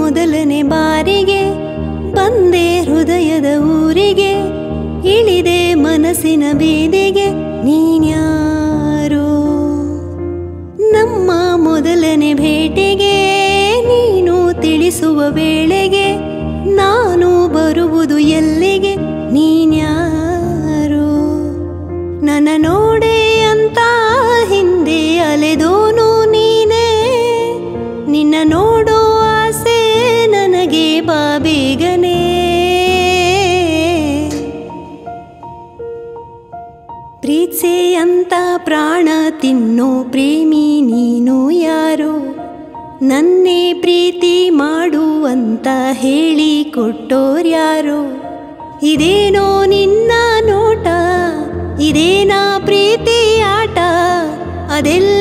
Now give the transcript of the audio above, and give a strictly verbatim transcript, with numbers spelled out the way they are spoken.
ಮೊದಲನೇ ಬಾರಿಗೆ ಬಂದೆ ಹೃದಯದ ಊರಿಗೆ, ಇಳಿದೆ ಮನಸ್ಸಿನ ಬೀದಿಗೆ. ನೀನ್ಯಾರೋ ನಮ್ಮ ಮೊದಲನೇ ಭೇಟಿಗೆ, ನೀನು ತಿಳಿಸುವ ವೇಳೆಗೆ ನಾನು ಬರುವುದು ಎಲ್ಲಿಗೆ. ನೀನ್ಯಾರೋ ನನ್ನ ನೋಡೆ ಅಂತ ಹಿಂದೆ ಅಲೆದೋನು ನೀನೇ, ನಿನ್ನ ನೋಡೋ ಆಸೆ ನನಗೆ ಬಾ ಬೇಗನೆ. ಪ್ರೀತ್ಸೆ ಅಂತ ಪ್ರಾಣ ತಿನ್ನೋ ಪ್ರೇಮಿ ನೀನು ಯಾರೋ, ನನ್ನೇ ಪ್ರೀತಿ ಮಾಡು ಅಂತ ಹೇಳಿ ಕೊಟ್ಟೋರ್ಯಾರೋ. ಇದೇನೋ ನಿನ್ನ ನೋಟ, ಇದೇನಾ ಪ್ರೀತಿ ಆಟ, ಅದೆಲ್ಲ